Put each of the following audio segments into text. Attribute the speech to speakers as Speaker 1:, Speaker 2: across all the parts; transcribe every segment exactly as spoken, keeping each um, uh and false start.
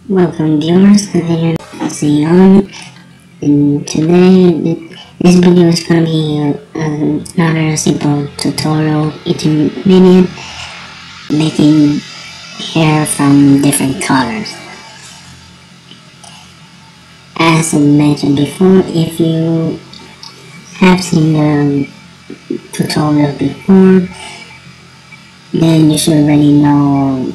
Speaker 1: Welcome viewers to the see on, and today this video is going to be uh, another simple tutorial intermediate making hair from different colors. As I mentioned before, if you have seen the tutorial before, then you should already know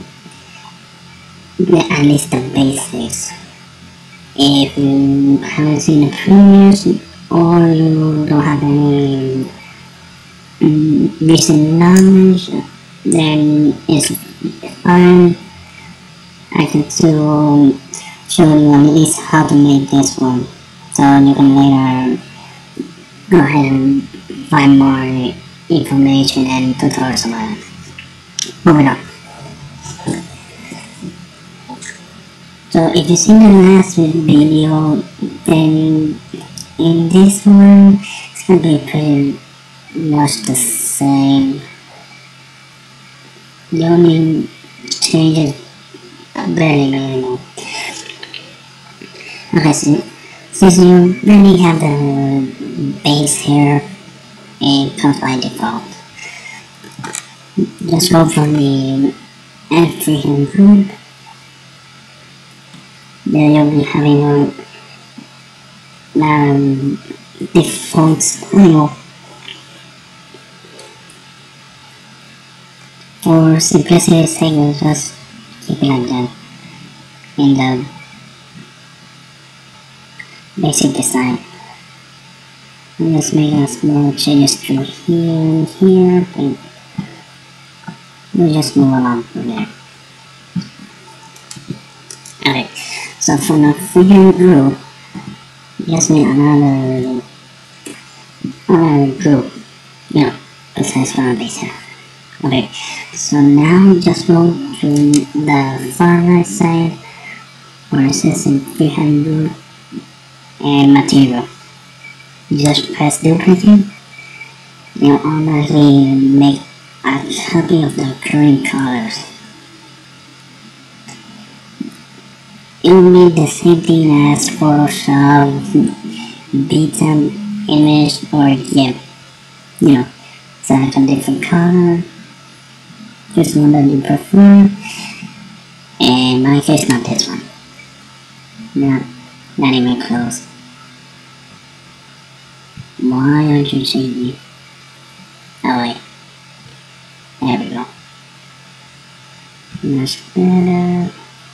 Speaker 1: at least the basics. If you haven't seen the previous or you don't have any um, recent knowledge, then it's fine. I can still show you at least how to make this one, so you can later go ahead and find more information and tutorials about it. Moving on. So if you seen the last video, then in this one it's gonna be pretty much the same. The only change is very minimal. Okay, so since you already have the base here, it comes by default. Just go from the F three hundred. Then you'll be having a um, default style. For simplicity's sake, we'll just keep it like that in the basic design. And let's make a small changes through here and here, but we'll just move along from there. Okay. So for the freehand group, just make another, another group, you know, besides our base here. Okay, so now just go to the far right side where it says in freehand group and material. Just press duplicate, you'll automatically make a copy of the current colors. It will be the same thing as Photoshop, beta image, or GIF. You know, select a different color, this one that you prefer, and in my case, not this one. Not, not even close. Why aren't you changing? Oh wait, there we go. Much better.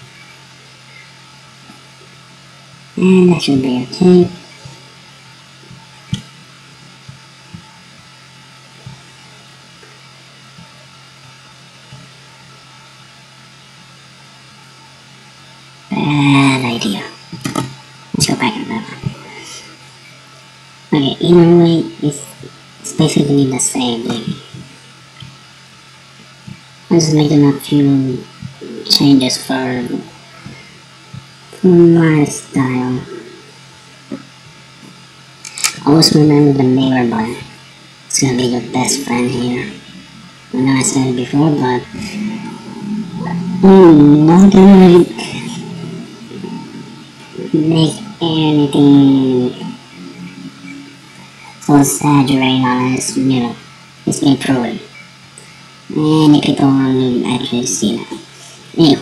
Speaker 1: And that should be okay. Bad idea. Let's go back on that one. Okay, either way, it's, it's basically the same thing. I'm just making a few changes for my style. Always remember the neighbor button. It's gonna be your best friend here. I know I said it before, but I'm not gonna make anything so exaggerated on this, you know, it's been proven. Many people won't actually see that. Anyway.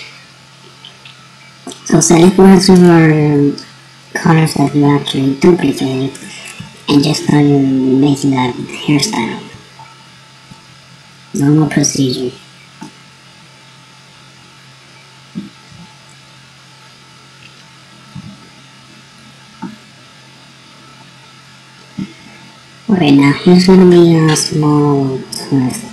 Speaker 1: So select one of your colors that you actually duplicated and just start making that hairstyle. Normal procedure. Okay, now here's gonna be a small twist.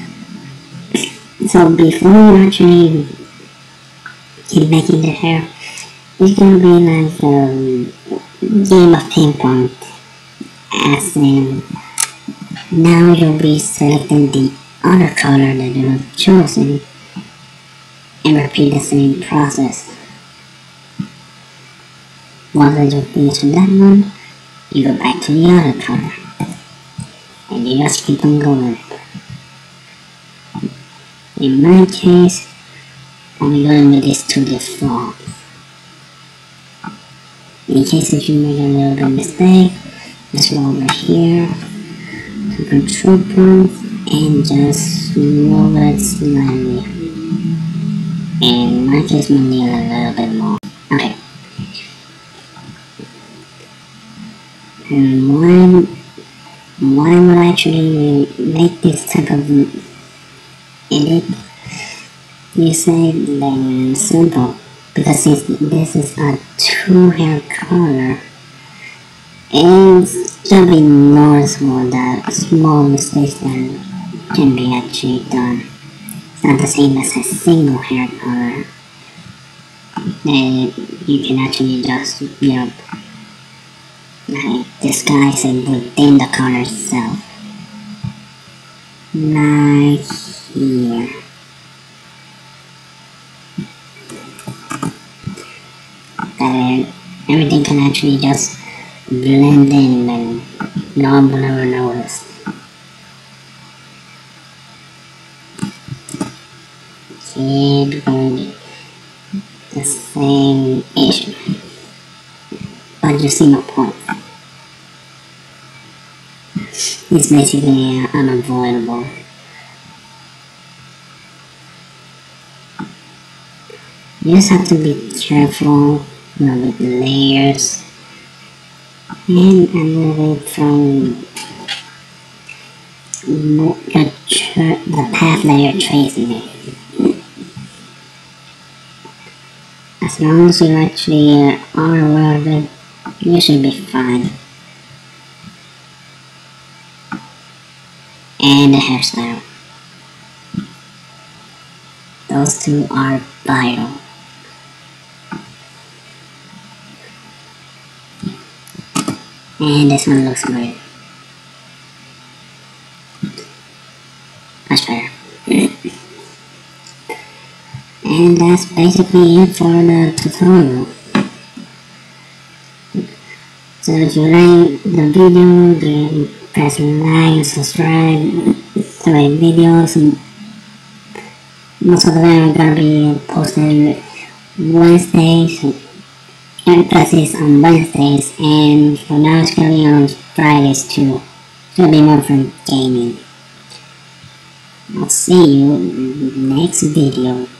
Speaker 1: So before you actually keep making the hair, it's gonna be like a game of ping pong, as in now you'll be selecting the other color that you have chosen and repeat the same process. Once you finish that one, you go back to the other color and you just keep on going. In my case, I'm going with this to default. In case if you make a little bit mistake, just go over here to control points and just move it slightly. In my case, we need a little bit more. Okay. And why, why would I actually make this type of edit? You say then simple, because since this is a two hair color, it's gonna be noticeable that small mistakes that can be actually done. It's not the same as a single hair color. And you can actually just, you know, like disguise it within the color itself. Like here. That everything can actually just blend in and no one will ever notice. Keep going the same issue. But you see my point. It's basically uh, unavoidable. You just have to be careful, you know, with the layers and a little bit from the, the path that you're tracing it. As long as you actually uh, are aware of it, you should be fine. And the hairstyle. Those two are vital. And this one looks great. Much better. And that's basically it for the tutorial. So if you like the video, then press like, subscribe to my videos. Most of them are gonna be posted Wednesdays, emphasis on Wednesdays, and for now it's gonna be on Fridays too. It's gonna be more for gaming. I'll see you next video.